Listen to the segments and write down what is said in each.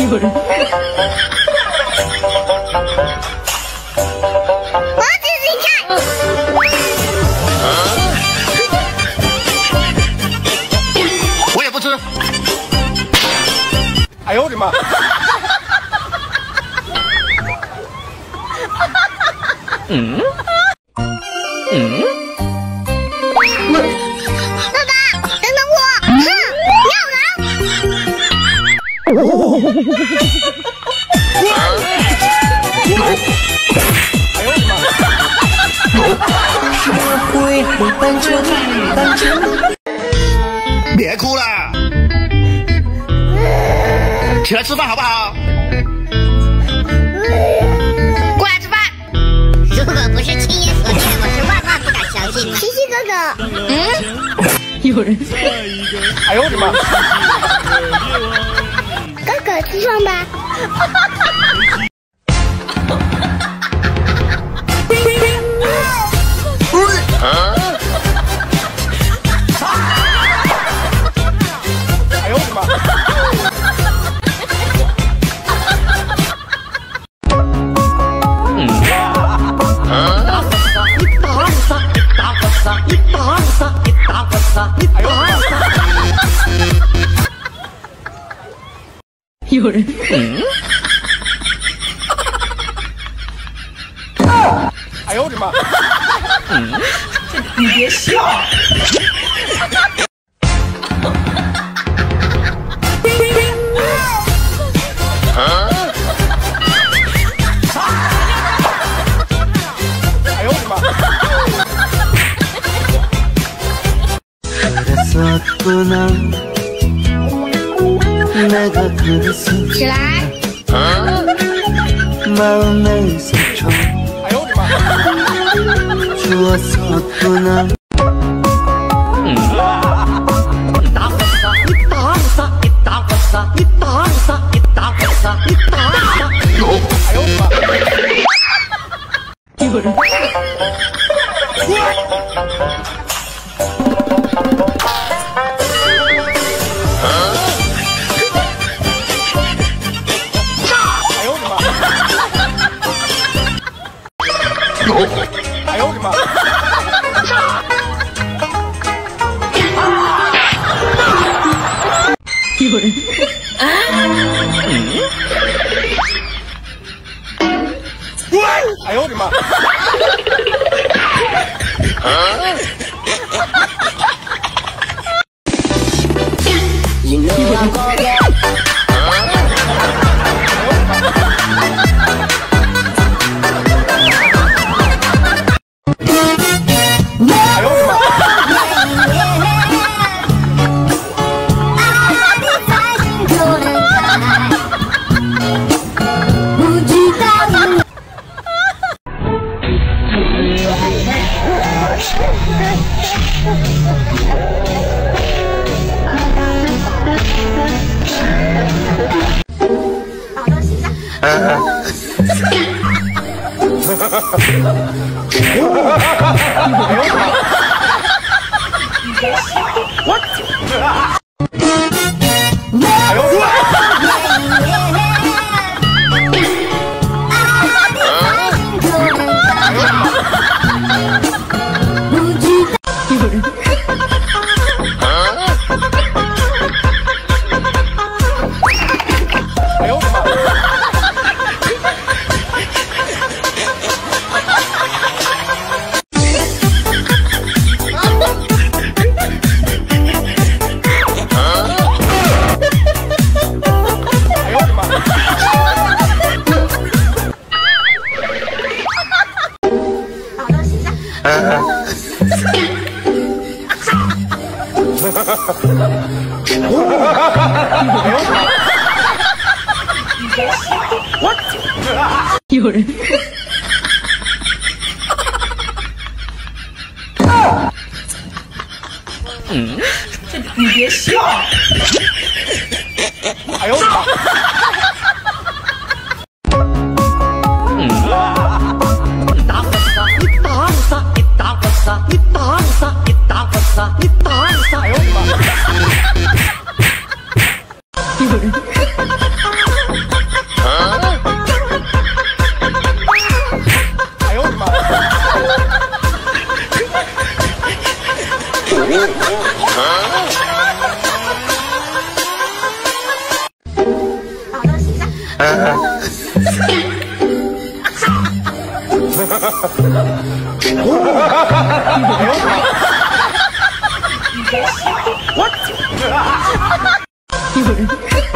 有人。 我仔细看。 我也不吃。哎呦我的妈！嗯？嗯？ 爸爸，等等我！妙人！ 哎呦我的妈！别哭了，起来吃饭好不好？ 过来吃饭。如果不是亲眼所见，我是万万不敢相信的。西西哥哥， 有人。 哎呦我的妈！ 哥哥吃饭吧。 哎呦我的妈！ 有人。 哎呦我的妈！ 你别笑。 哎呦我的妈！ 起来。 哎呦我的妈！ 有人。 哎呦我的妈！ 有人。 哎呦我的妈！ 有人。你别笑。 哎呦我的妈！ 有人。 有人。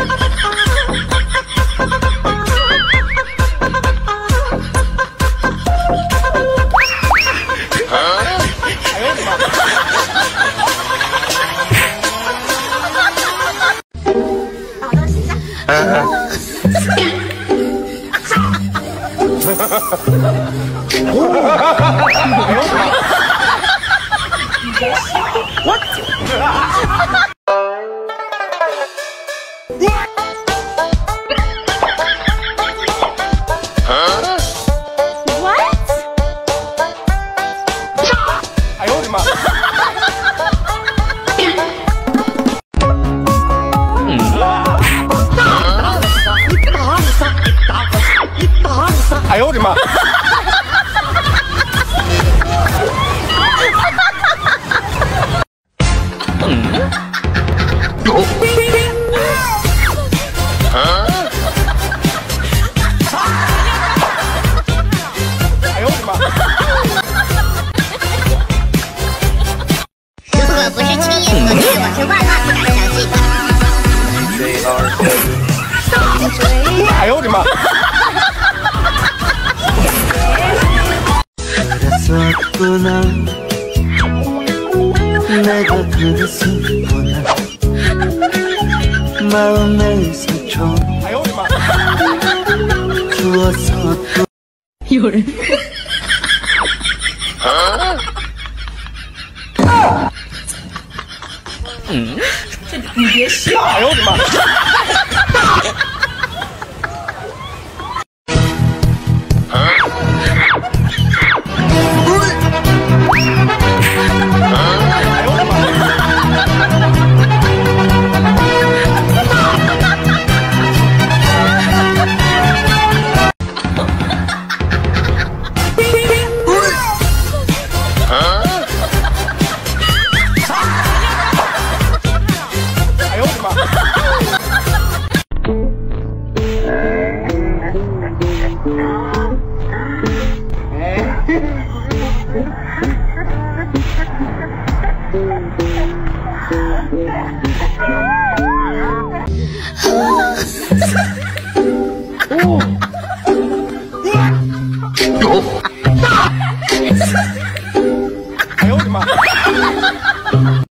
哎呦我的妈！哎呦我的妈！哎呦我的妈！ 如果不是亲眼所见，我是万万不敢相信的。 哎呦我的妈！ 그랬었구나 내가 그랬었구나 마음의 상처 哎呦我的妈！ 주었었구나 有人。你别笑。 哎呦我的妈！ 哦。